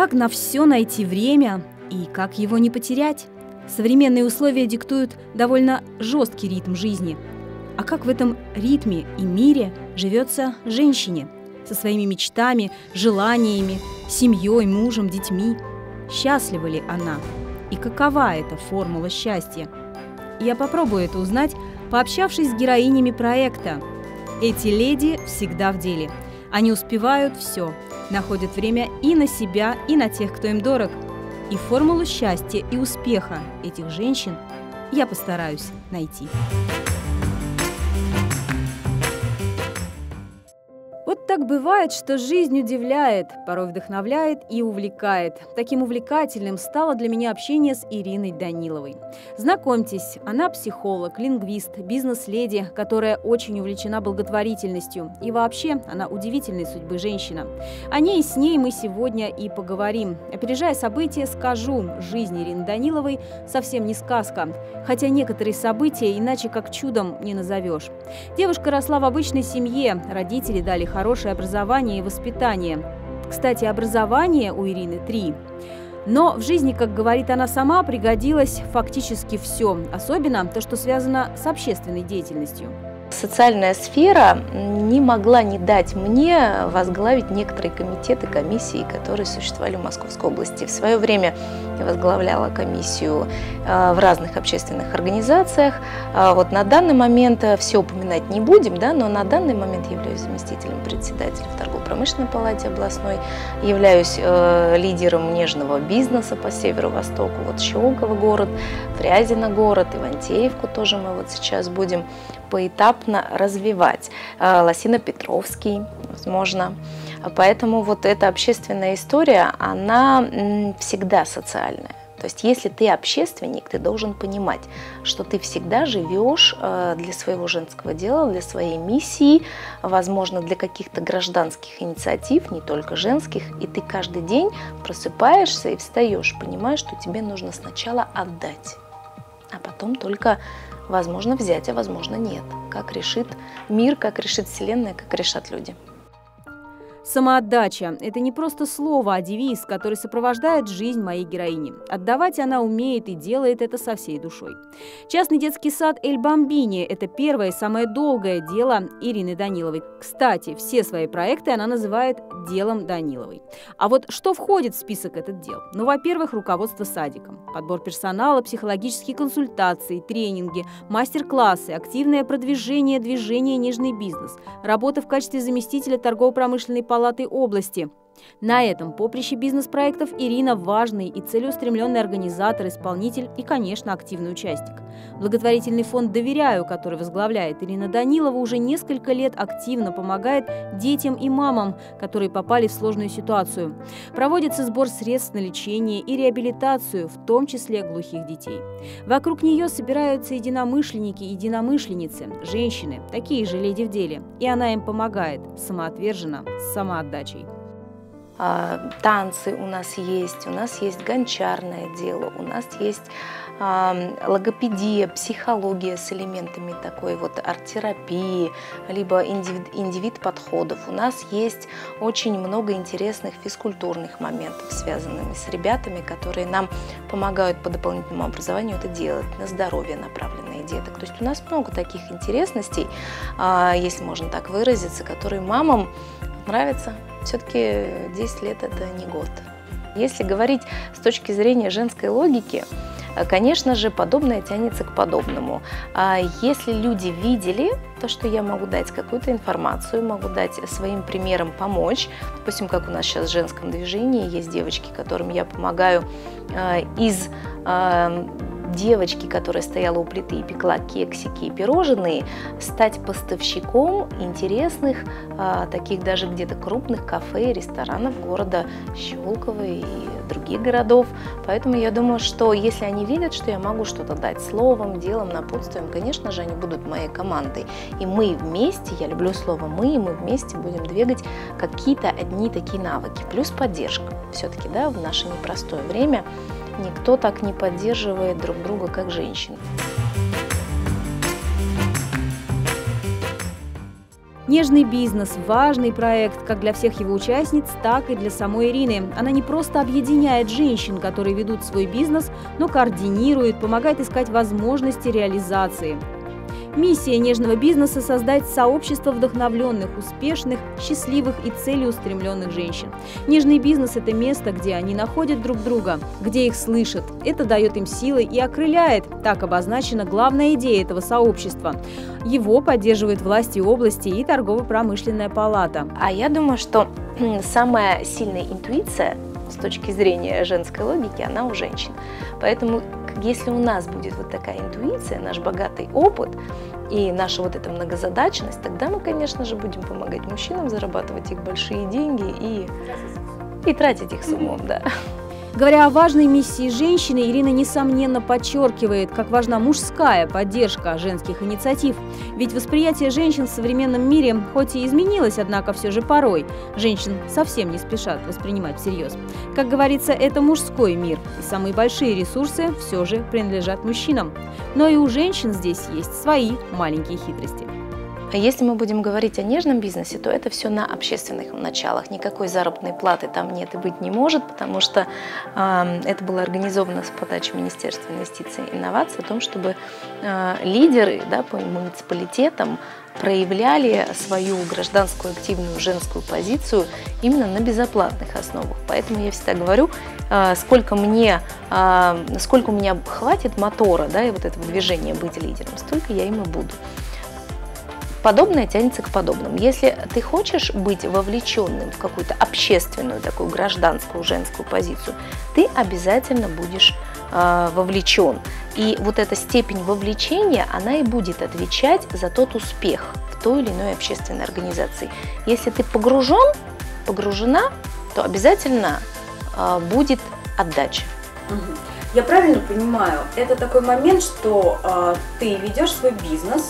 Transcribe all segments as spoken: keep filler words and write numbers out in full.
Как на все найти время и как его не потерять? Современные условия диктуют довольно жесткий ритм жизни. А как в этом ритме и мире живется женщине? Со своими мечтами, желаниями, семьей, мужем, детьми. Счастлива ли она? И какова эта формула счастья? Я попробую это узнать, пообщавшись с героинями проекта. Эти леди всегда в деле. Они успевают все, находят время и на себя, и на тех, кто им дорог. И формулу счастья и успеха этих женщин я постараюсь найти. Вот так бывает, что жизнь удивляет, порой вдохновляет и увлекает. Таким увлекательным стало для меня общение с Ириной Даниловой. Знакомьтесь, она психолог, лингвист, бизнес-леди, которая очень увлечена благотворительностью. И вообще, она удивительной судьбы женщина. О ней и с ней мы сегодня и поговорим. Опережая события, скажу, жизнь Ирины Даниловой совсем не сказка. Хотя некоторые события иначе как чудом не назовешь. Девушка росла в обычной семье, родители дали хорошее образование и воспитание. Кстати, образование у Ирины три. Но в жизни, как говорит она сама, пригодилось фактически все, особенно то, что связано с общественной деятельностью. Социальная сфера не могла не дать мне возглавить некоторые комитеты, комиссии, которые существовали в Московской области. В свое время я возглавляла комиссию в разных общественных организациях. Вот на данный момент все упоминать не будем, да, но на данный момент являюсь заместителем председателя в торгово-промышленной палате областной, являюсь э, лидером нежного бизнеса по северо-востоку, вот Щелково город, Фрязино город, Ивантеевку тоже мы вот сейчас будем поэтапно развивать, Лосино-Петровский, возможно. Поэтому вот эта общественная история, она всегда социальная. То есть если ты общественник, ты должен понимать, что ты всегда живешь для своего женского дела, для своей миссии, возможно, для каких-то гражданских инициатив, не только женских, и ты каждый день просыпаешься и встаешь, понимаешь, что тебе нужно сначала отдать, а потом только возможно взять, а возможно нет. Как решит мир, как решит Вселенная, как решат люди. Самоотдача – это не просто слово, а девиз, который сопровождает жизнь моей героини. Отдавать она умеет и делает это со всей душой. Частный детский сад «Эль Бамбини» – это первое и самое долгое дело Ирины Даниловой. Кстати, все свои проекты она называет «делом Даниловой». А вот что входит в список этих дел? Ну, во-первых, руководство садиком, подбор персонала, психологические консультации, тренинги, мастер-классы, активное продвижение движения «Нежный бизнес», работа в качестве заместителя торгово-промышленной палаты области. На этом поприще бизнес-проектов Ирина – важный и целеустремленный организатор, исполнитель и, конечно, активный участник. Благотворительный фонд «Доверяю», который возглавляет Ирина Данилова, уже несколько лет активно помогает детям и мамам, которые попали в сложную ситуацию. Проводится сбор средств на лечение и реабилитацию, в том числе глухих детей. Вокруг нее собираются единомышленники и единомышленницы, женщины, такие же леди в деле, и она им помогает, самоотверженно, с самоотдачей. Танцы у нас есть, у нас есть гончарное дело, у нас есть э, логопедия, психология с элементами такой вот арт-терапии, либо индивид, индивид подходов. У нас есть очень много интересных физкультурных моментов, связанных с ребятами, которые нам помогают по дополнительному образованию это делать, на здоровье направленные деток. То есть у нас много таких интересностей, э, если можно так выразиться, которые мамам нравятся. Все-таки десять лет – это не год. Если говорить с точки зрения женской логики, конечно же, подобное тянется к подобному. Если люди видели то, что я могу дать какую-то информацию, могу дать своим примером помочь, допустим, как у нас сейчас в женском движении есть девочки, которым я помогаю из девочки, которая стояла у плиты и пекла кексики и пирожные, стать поставщиком интересных, а, таких даже где-то крупных кафе и ресторанов города Щелково и других городов. Поэтому я думаю, что если они видят, что я могу что-то дать словом, делом, напутствием, конечно же, они будут моей командой. И мы вместе, я люблю слово «мы», и мы вместе будем двигать какие-то одни такие навыки. Плюс поддержка. Все-таки, да, в наше непростое время никто так не поддерживает друг друга, как женщины. Нежный бизнес – важный проект как для всех его участниц, так и для самой Ирины. Она не просто объединяет женщин, которые ведут свой бизнес, но координирует, помогает искать возможности реализации. Миссия нежного бизнеса – создать сообщество вдохновленных, успешных, счастливых и целеустремленных женщин. Нежный бизнес – это место, где они находят друг друга, где их слышат. Это дает им силы и окрыляет. Так обозначена главная идея этого сообщества. Его поддерживают власти области и торгово-промышленная палата. А я думаю, что самая сильная интуиция с точки зрения женской логики, она у женщин. Поэтому, если у нас будет вот такая интуиция, наш богатый опыт и наша вот эта многозадачность, тогда мы, конечно же, будем помогать мужчинам зарабатывать их большие деньги и, и тратить их с умом, да. Говоря о важной миссии женщины, Ирина, несомненно, подчеркивает, как важна мужская поддержка женских инициатив. Ведь восприятие женщин в современном мире хоть и изменилось, однако все же порой женщин совсем не спешат воспринимать всерьез. Как говорится, это мужской мир, и самые большие ресурсы все же принадлежат мужчинам. Но и у женщин здесь есть свои маленькие хитрости. Если мы будем говорить о нежном бизнесе, то это все на общественных началах. Никакой заработной платы там нет и быть не может, потому что э, это было организовано с подачи Министерства инвестиций и инноваций о том, чтобы э, лидеры, да, по муниципалитетам проявляли свою гражданскую активную женскую позицию именно на безоплатных основах. Поэтому я всегда говорю, э, сколько мне, э, сколько у меня хватит мотора, да, и вот этого движения быть лидером, столько я им и буду. Подобное тянется к подобному. Если ты хочешь быть вовлеченным в какую-то общественную, такую гражданскую, женскую позицию, ты обязательно будешь э, вовлечен. И вот эта степень вовлечения, она и будет отвечать за тот успех в той или иной общественной организации. Если ты погружен, погружена, то обязательно э, будет отдача. Я правильно понимаю, это такой момент, что э, ты ведешь свой бизнес,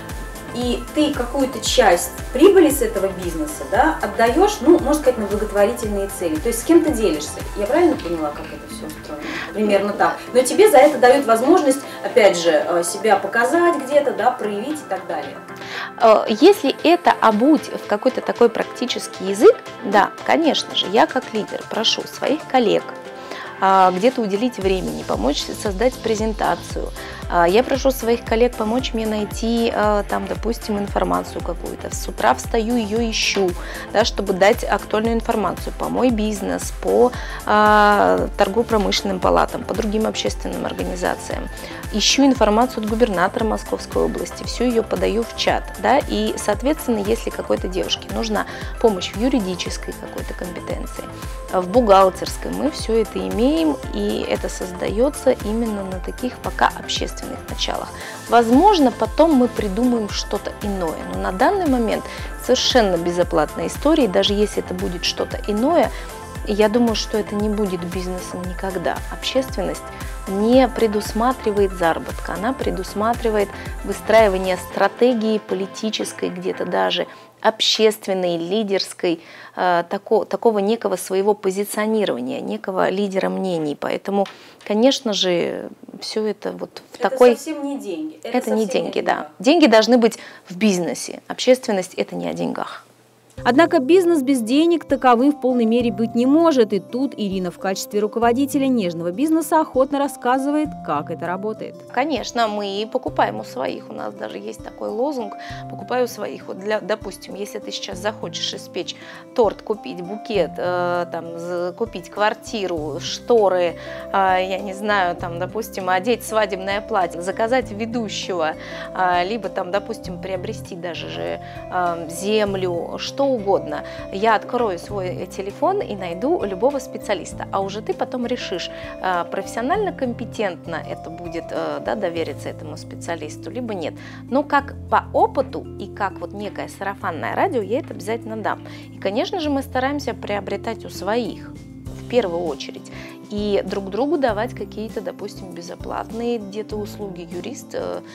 и ты какую-то часть прибыли с этого бизнеса, да, отдаешь, ну, можно сказать, на благотворительные цели. То есть с кем ты делишься. Я правильно поняла, как это все устроено? Примерно так. Но тебе за это дают возможность, опять же, себя показать где-то, да, проявить и так далее. Если это обуть в какой-то такой практический язык, да, конечно же, я как лидер прошу своих коллег где-то уделить времени, помочь создать презентацию. Я прошу своих коллег помочь мне найти, там, допустим, информацию какую-то. С утра встаю, ее ищу, да, чтобы дать актуальную информацию по мой бизнес, по а, торгово-промышленным палатам, по другим общественным организациям. Ищу информацию от губернатора Московской области, всю ее подаю в чат. Да, и, соответственно, если какой-то девушке нужна помощь в юридической какой-то компетенции, в бухгалтерской, мы все это имеем, и это создается именно на таких пока общественных началах. Возможно, потом мы придумаем что-то иное, но на данный момент совершенно безоплатная история, даже если это будет что-то иное, я думаю, что это не будет бизнесом никогда. Общественность не предусматривает заработка, она предусматривает выстраивание стратегии политической, где-то даже общественной, лидерской, э, тако, такого некого своего позиционирования, некого лидера мнений. Поэтому, конечно же, все это вот в это такой... Это совсем не деньги. Это, это не деньги, да. Деньги должны быть в бизнесе. Общественность – это не о деньгах. Однако бизнес без денег таковым в полной мере быть не может. И тут Ирина в качестве руководителя нежного бизнеса охотно рассказывает, как это работает. Конечно, мы покупаем у своих. У нас даже есть такой лозунг «покупаю у своих». Вот для, допустим, если ты сейчас захочешь испечь торт, купить букет, э, там, купить квартиру, шторы, э, я не знаю, там, допустим, одеть свадебное платье, заказать ведущего, э, либо, там, допустим, приобрести даже же э, землю, что угодно. Я открою свой телефон и найду любого специалиста, а уже ты потом решишь, профессионально компетентно это будет, да, довериться этому специалисту, либо нет. Но как по опыту и как вот некое сарафанное радио я это обязательно дам. И, конечно же, мы стараемся приобретать у своих в первую очередь. И друг другу давать какие-то, допустим, безоплатные где-то услуги. Юрист,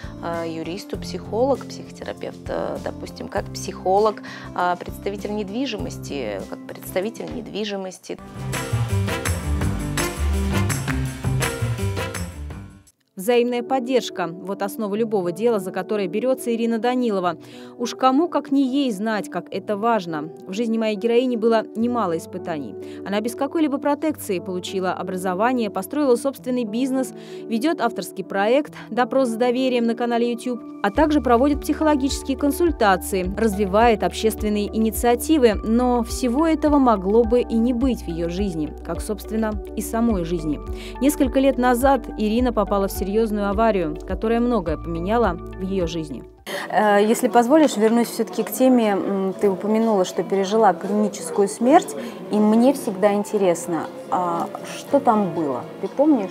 юристу, психолог, психотерапевт, допустим, как психолог, представитель недвижимости, как представитель недвижимости. В взаимная поддержка – вот основа любого дела, за которое берется Ирина Данилова. Уж кому, как не ей, знать, как это важно. В жизни моей героини было немало испытаний. Она без какой-либо протекции получила образование, построила собственный бизнес, ведет авторский проект «Допрос с доверием» на канале YouTube, а также проводит психологические консультации, развивает общественные инициативы. Но всего этого могло бы и не быть в ее жизни, как, собственно, и самой жизни. Несколько лет назад Ирина попала в серьезную аварию, которая многое поменяла в ее жизни. Если позволишь, вернусь все-таки к теме. Ты упомянула, что пережила клиническую смерть, и мне всегда интересно, что там было? Ты помнишь?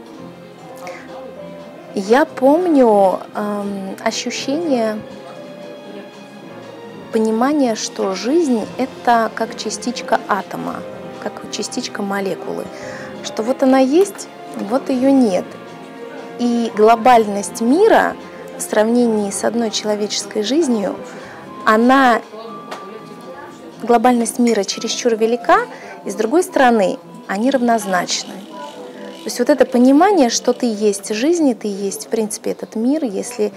Я помню эм, ощущение, понимание, что жизнь – это как частичка атома, как частичка молекулы. Что вот она есть, вот ее нет. И глобальность мира в сравнении с одной человеческой жизнью, она, глобальность мира чересчур велика, и с другой стороны, они равнозначны. То есть вот это понимание, что ты есть жизнь, и ты есть, в принципе, этот мир, если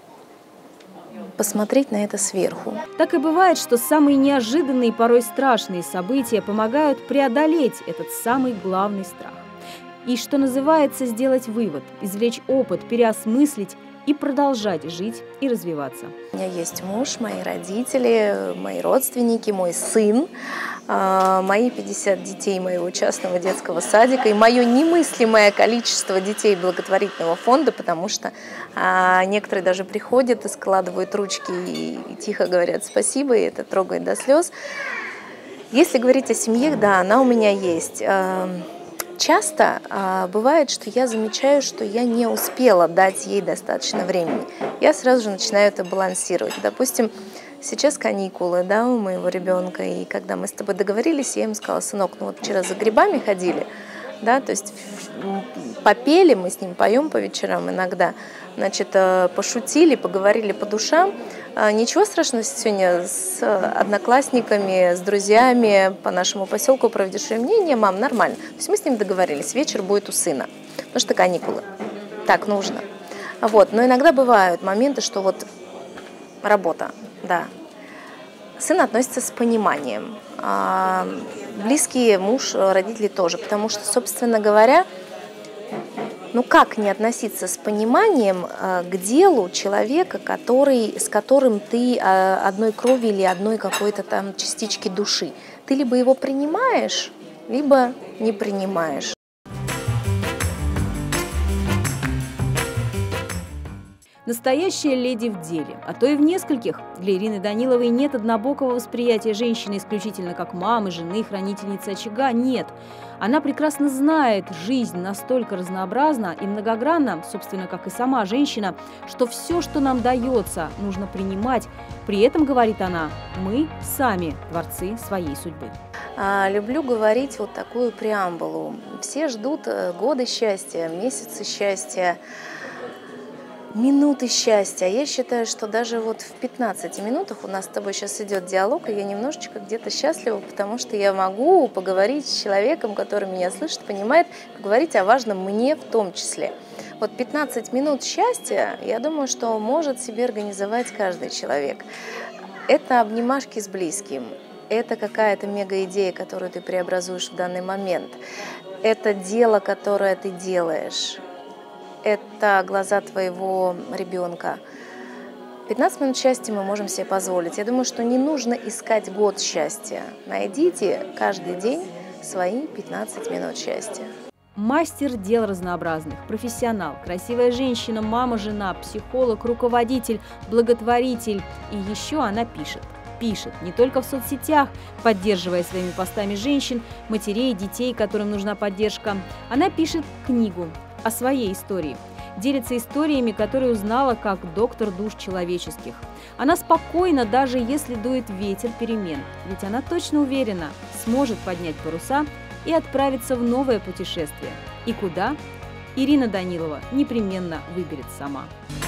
посмотреть на это сверху. Так и бывает, что самые неожиданные, порой страшные события помогают преодолеть этот самый главный страх. И, что называется, сделать вывод, извлечь опыт, переосмыслить и продолжать жить и развиваться. У меня есть муж, мои родители, мои родственники, мой сын, мои пятьдесят детей моего частного детского садика и мое немыслимое количество детей благотворительного фонда, потому что некоторые даже приходят и складывают ручки и тихо говорят спасибо, и это трогает до слез. Если говорить о семье, да, она у меня есть. Часто а, бывает, что я замечаю, что я не успела дать ей достаточно времени. Я сразу же начинаю это балансировать. Допустим, сейчас каникулы, да, у моего ребенка, и когда мы с тобой договорились, я ему сказала: сынок, ну вот вчера за грибами ходили, да, то есть попели, мы с ним поем по вечерам иногда, значит, пошутили, поговорили по душам. Ничего страшного сегодня с одноклассниками, с друзьями по нашему поселку проведешь время? Не, мам, нормально. То есть мы с ним договорились, вечер будет у сына, потому что каникулы. Так нужно. Вот. Но иногда бывают моменты, что вот работа, да. Сын относится с пониманием. А близкие, муж, родители тоже, потому что, собственно говоря, ну как не относиться с пониманием э, к делу человека, который, с которым ты э, одной крови или одной какой-то там частички души? Ты либо его принимаешь, либо не принимаешь. Настоящая леди в деле, а то и в нескольких. Для Ирины Даниловой нет однобокого восприятия женщины исключительно как мамы, жены, хранительницы очага. Нет. Она прекрасно знает, жизнь настолько разнообразна и многогранна, собственно, как и сама женщина, что все, что нам дается, нужно принимать. При этом, говорит она, мы сами творцы своей судьбы. Люблю говорить вот такую преамбулу. Все ждут годы счастья, месяцы счастья, минуты счастья. Я считаю, что даже вот в пятнадцати минутах у нас с тобой сейчас идет диалог, и я немножечко где-то счастлива, потому что я могу поговорить с человеком, который меня слышит, понимает, поговорить о важном мне в том числе. Вот пятнадцать минут счастья, я думаю, что может себе организовать каждый человек. Это обнимашки с близким, это какая-то мега-идея, которую ты преобразуешь в данный момент, это дело, которое ты делаешь. Это глаза твоего ребенка. пятнадцать минут счастья мы можем себе позволить. Я думаю, что не нужно искать год счастья. Найдите каждый день свои пятнадцать минут счастья. Мастер дел разнообразных, профессионал, красивая женщина, мама, жена, психолог, руководитель, благотворитель. И еще она пишет. Пишет не только в соцсетях, поддерживая своими постами женщин, матерей, детей, которым нужна поддержка. Она пишет книгу о своей истории. Делится историями, которые узнала как доктор душ человеческих. Она спокойна, даже если дует ветер перемен, ведь она точно уверена, сможет поднять паруса и отправиться в новое путешествие. И куда? Ирина Данилова непременно выберет сама.